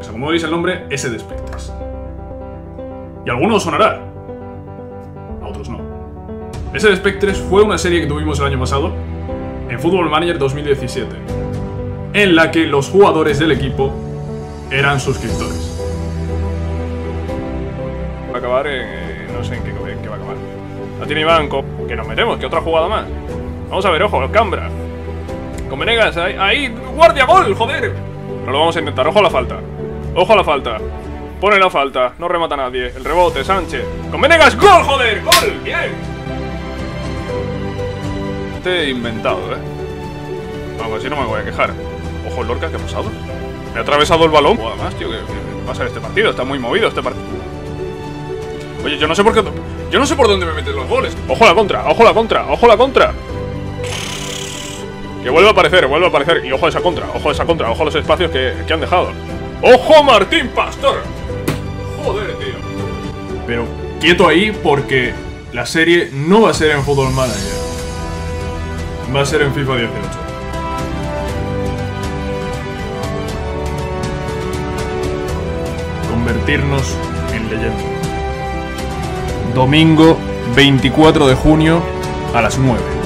cosa. Como veis el nombre, SD Spectres. Y a algunos os sonará, a otros no. SD Spectres fue una serie que tuvimos el año pasado en Football Manager 2017, en la que los jugadores del equipo eran suscriptores. Va a acabar en... no sé en qué va a acabar. La tiene Iván, que nos metemos, que otra jugada más. Vamos a ver, ojo, el Cambra. Con Venegas, ahí, guardia, gol, joder. No lo vamos a intentar, ojo a la falta. Ojo a la falta. Pone la falta, no remata nadie. El rebote, Sánchez. Con Venegas, gol, joder, gol, bien. Inventado, Vamos, así no me voy a quejar. Ojo, el Lorca, ¿qué ha pasado? Me ha atravesado el balón. Además, tío, ¿qué pasa en este partido? Está muy movido este partido. Oye, yo no sé por qué... yo no sé por dónde me meten los goles. Ojo a la contra, ojo a la contra, ojo a la contra. Que vuelve a aparecer, vuelve a aparecer. Y ojo a esa contra, ojo a esa contra, ojo a los espacios que han dejado. ¡Ojo, Martín Pastor! Joder, tío. Pero quieto ahí, porque la serie no va a ser en Football Manager. Va a ser en FIFA 18. Convertirnos en leyenda. Domingo 24 de junio a las 9.